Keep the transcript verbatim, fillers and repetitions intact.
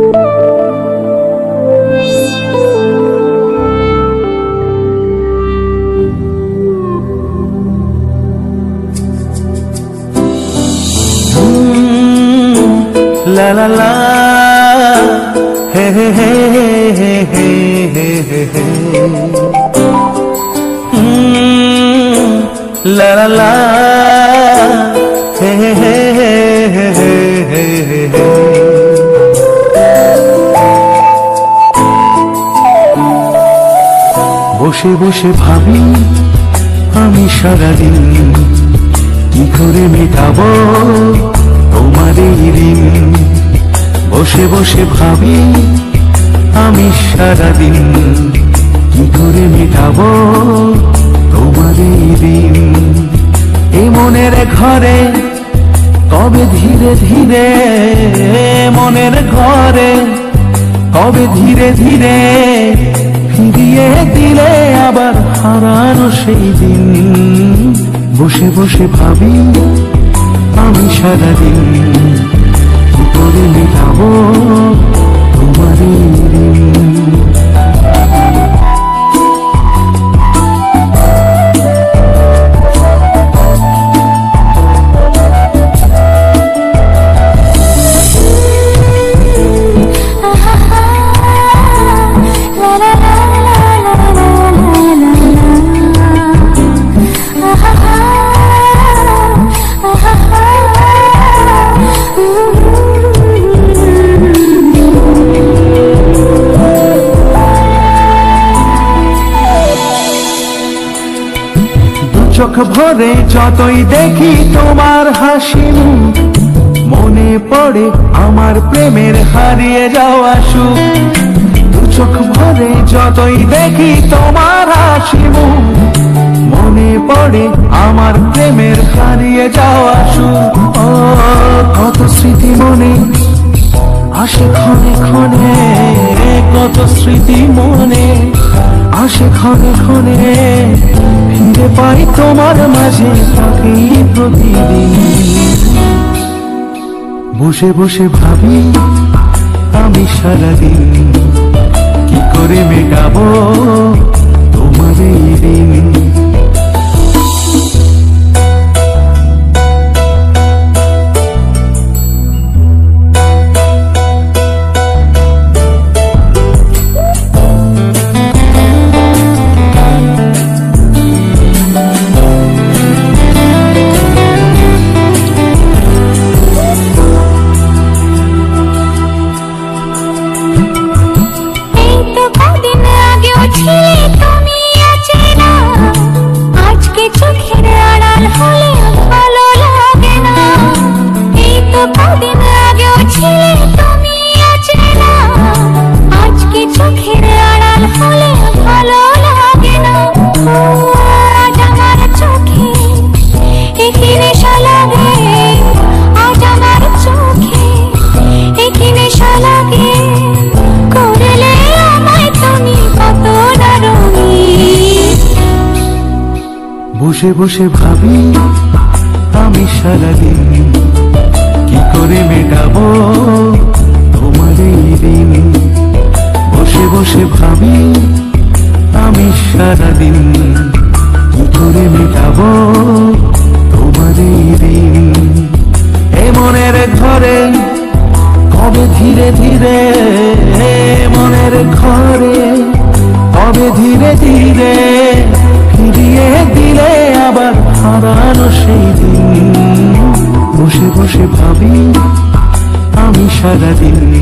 La la la, hey hey hey hey hey hey hey. Mm, la la la, hey hey hey hey hey hey hey. বসে বসে ভাবি আমি সারাদিন কি করে মেটাবো তোমার এই ঋণ। বসে বসে ভাবি আমি সারাদিন কি করে মেটাবো তোমার এই ঋণ। এই মনের ঘরে কবে ধীরে ধীরে, মনের ঘরে কবে ধীরে ধীরে ফিরিয়ে দিলে আবার হারানো সেই দিন। বসে বসে ভাবি আমি সারাদিন কি করে মেটাবো তোমার এই ঋণ। চোখ ভরে যতই দেখি তোমার হাসি, মনে পড়ে আমার প্রেমের হারিয়ে যাওয়া সুখ। দু চোখ ভরে যতই দেখি তোমার হাসি, মনে পড়ে আমার প্রেমের হারিয়ে যাওয়া সুখ। ও কত স্মৃতি মনে আসে ক্ষণে ক্ষণে, কত স্মৃতি মনে আসে ক্ষণে ক্ষণে, ফিরে পাই তোমার মাঝে থাকি প্রতিদিন। বসে বসে ভাবি আমি সারাদিন কি করে মেটাবো তোমার এই ঋণ। বসে বসে ভাবি আমি সারাদিন কি করে মেটাবো তোমার এই ঋণ। বসে বসে ভাবি আমি সারাদিন কি করে মেটাবো তোমার এই ঋণ। এ মনের ঘরে কবে ধীরে ধীরে, মনের ঘরে কবে ধীরে ধীরে ফিরিয়ে দিলে আবার হারানো সেই দিন। বসে বসে ভাবি আমি সারাদিন